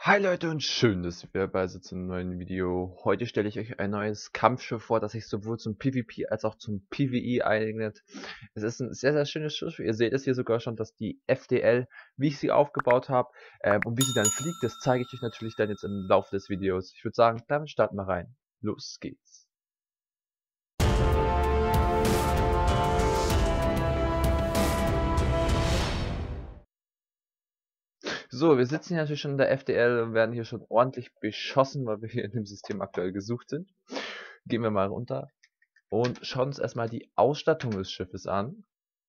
Hi Leute und schön, dass ihr dabei seid zu einem neuen Video. Heute stelle ich euch ein neues Kampfschiff vor, das sich sowohl zum PvP als auch zum PvE eignet. Es ist ein sehr, sehr schönes Schiff. Ihr seht es hier sogar schon, dass die FDL, wie ich sie aufgebaut habe und wie sie dann fliegt, das zeige ich euch natürlich dann jetzt im Laufe des Videos. Ich würde sagen, damit starten wir rein. Los geht's. So, wir sitzen hier natürlich schon in der FDL und werden hier schon ordentlich beschossen, weil wir hier in dem System aktuell gesucht sind. Gehen wir mal runter und schauen uns erstmal die Ausstattung des Schiffes an.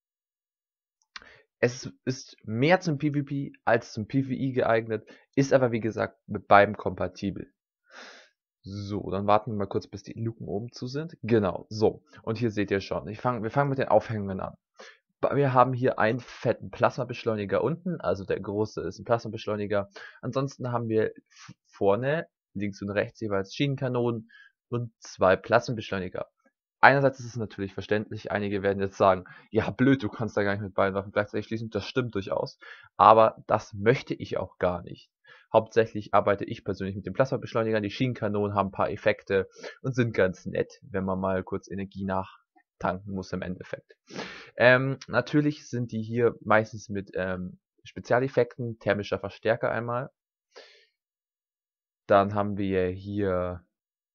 Es ist mehr zum PvP als zum PvE geeignet, ist aber wie gesagt mit beidem kompatibel. So, dann warten wir mal kurz, bis die Luken oben zu sind. Genau, so. Und hier seht ihr schon, wir fangen mit den Aufhängungen an. Wir haben hier einen fetten Plasmabeschleuniger unten, also der große ist ein Plasmabeschleuniger. Ansonsten haben wir vorne, links und rechts jeweils Schienenkanonen und zwei Plasmabeschleuniger. Einerseits ist es natürlich verständlich, einige werden jetzt sagen, ja blöd, du kannst da gar nicht mit beiden Waffen gleichzeitig schließen, das stimmt durchaus, aber das möchte ich auch gar nicht. Hauptsächlich arbeite ich persönlich mit den Plasmabeschleunigern, die Schienenkanonen haben ein paar Effekte und sind ganz nett, wenn man mal kurz Energie nachtanken muss im Endeffekt. Natürlich sind die hier meistens mit Spezialeffekten, thermischer Verstärker einmal. Dann haben wir hier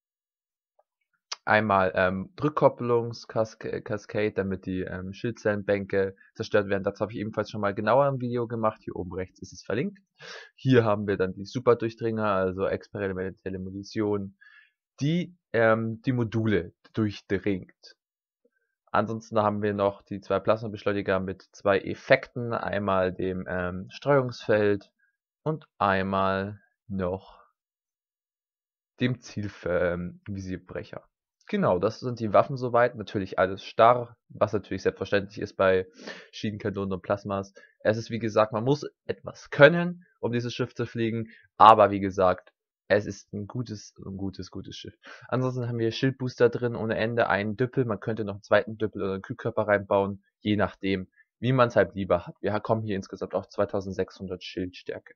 einmal Rückkopplungs-Cascade, damit die Schildzellenbänke zerstört werden. Dazu habe ich ebenfalls schon mal genauer ein Video gemacht. Hier oben rechts ist es verlinkt. Hier haben wir dann die Superdurchdringer, also experimentelle Munition, die die Module durchdringt. Ansonsten haben wir noch die zwei Plasmabeschleuniger mit zwei Effekten, einmal dem Streuungsfeld und einmal noch dem Zielvisierbrecher. Genau, das sind die Waffen soweit. Natürlich alles starr, was natürlich selbstverständlich ist bei Schienenkanonen und Plasmas. Es ist wie gesagt, man muss etwas können, um dieses Schiff zu fliegen, aber wie gesagt, es ist ein gutes Schiff. Ansonsten haben wir Schildbooster drin ohne Ende, einen Düppel, man könnte noch einen zweiten Düppel oder einen Kühlkörper reinbauen, je nachdem, wie man es halt lieber hat. Wir kommen hier insgesamt auf 2600 Schildstärke.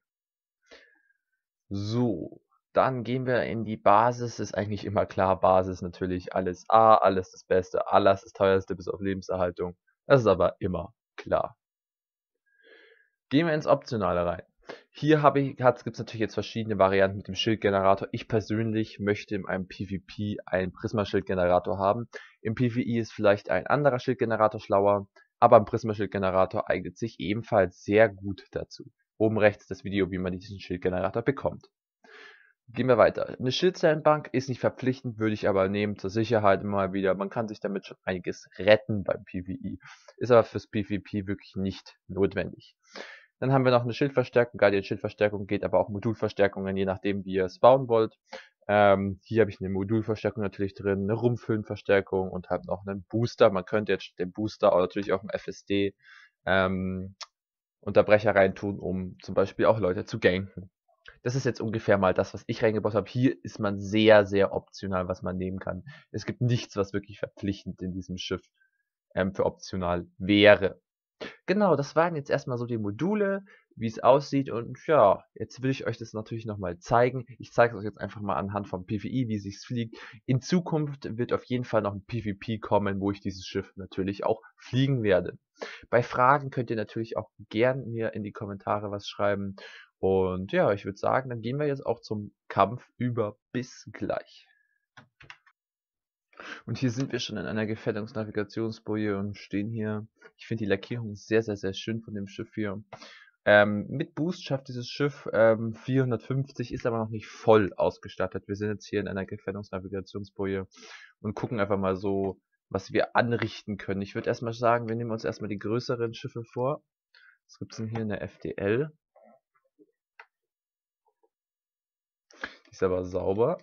So, dann gehen wir in die Basis. Ist eigentlich immer klar, Basis natürlich alles A, alles das Beste, alles das teuerste bis auf Lebenserhaltung. Das ist aber immer klar. Gehen wir ins Optionale rein. Hier gibt es natürlich jetzt verschiedene Varianten mit dem Schildgenerator. Ich persönlich möchte in einem PvP einen Prisma-Schildgenerator haben. Im PvE ist vielleicht ein anderer Schildgenerator schlauer, aber ein Prisma-Schildgenerator eignet sich ebenfalls sehr gut dazu. Oben rechts das Video, wie man diesen Schildgenerator bekommt. Gehen wir weiter. Eine Schildzellenbank ist nicht verpflichtend, würde ich aber nehmen, zur Sicherheit immer wieder. Man kann sich damit schon einiges retten beim PvE. Ist aber fürs PvP wirklich nicht notwendig. Dann haben wir noch eine Schildverstärkung. Guardian Schildverstärkung geht aber auch Modulverstärkungen, je nachdem wie ihr es bauen wollt. Hier habe ich eine Modulverstärkung natürlich drin, eine Rumpfhüllenverstärkung und halt noch einen Booster. Man könnte jetzt den Booster aber natürlich auch im FSD Unterbrecher reintun, um zum Beispiel auch Leute zu ganken. Das ist jetzt ungefähr mal das, was ich reingebaut habe. Hier ist man sehr, sehr optional, was man nehmen kann. Es gibt nichts, was wirklich verpflichtend in diesem Schiff für optional wäre. Genau, das waren jetzt erstmal so die Module, wie es aussieht und ja, jetzt will ich euch das natürlich nochmal zeigen. Ich zeige es euch jetzt einfach mal anhand vom PvE, wie sich's fliegt. In Zukunft wird auf jeden Fall noch ein PvP kommen, wo ich dieses Schiff natürlich auch fliegen werde. Bei Fragen könnt ihr natürlich auch gern mir in die Kommentare was schreiben. Und ja, ich würde sagen, dann gehen wir jetzt auch zum Kampf über. Bis gleich. Und hier sind wir schon in einer Gefährdungsnavigationsboje und stehen hier. Ich finde die Lackierung sehr, sehr, sehr schön von dem Schiff hier. Mit Boost schafft dieses Schiff 450, ist aber noch nicht voll ausgestattet. Wir sind jetzt hier in einer Gefährdungsnavigationsboje und gucken einfach mal so, was wir anrichten können. Ich würde erstmal sagen, wir nehmen uns erstmal die größeren Schiffe vor. Was gibt es denn hier in der FDL? Die ist aber sauber.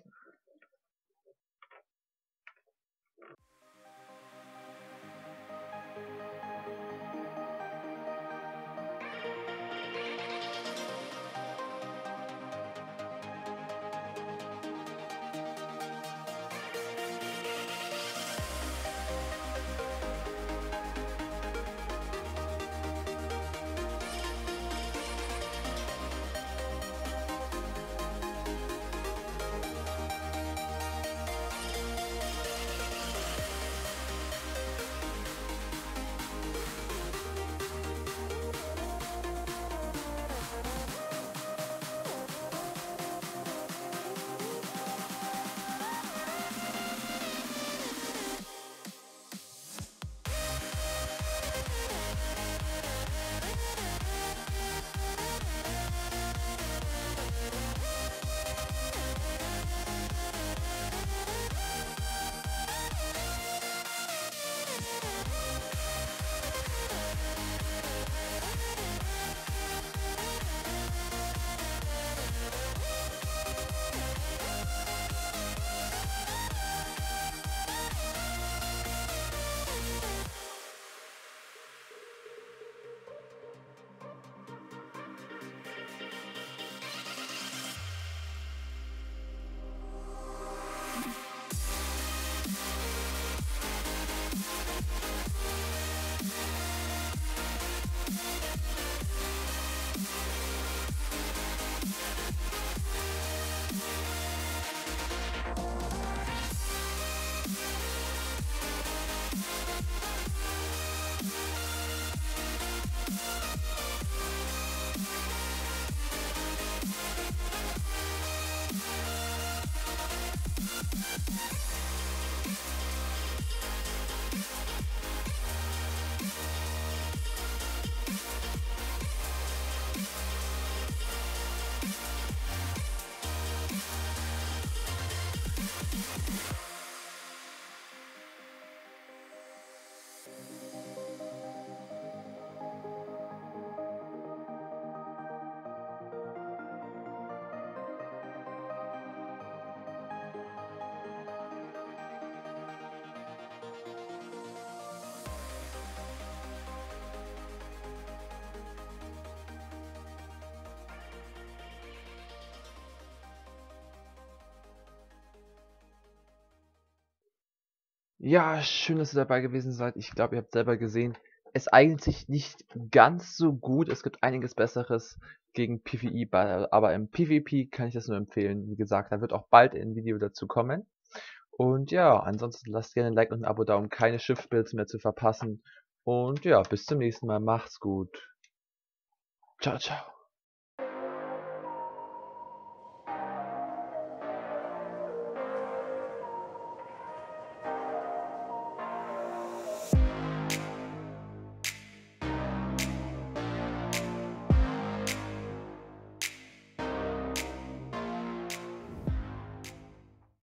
Ja, schön, dass ihr dabei gewesen seid. Ich glaube, ihr habt selber gesehen, es eignet sich nicht ganz so gut. Es gibt einiges Besseres gegen PvE, aber im PvP kann ich das nur empfehlen. Wie gesagt, da wird auch bald ein Video dazu kommen. Und ja, ansonsten lasst gerne ein Like und ein Abo da, um keine Schiff-Builds mehr zu verpassen. Und ja, bis zum nächsten Mal. Macht's gut. Ciao, ciao.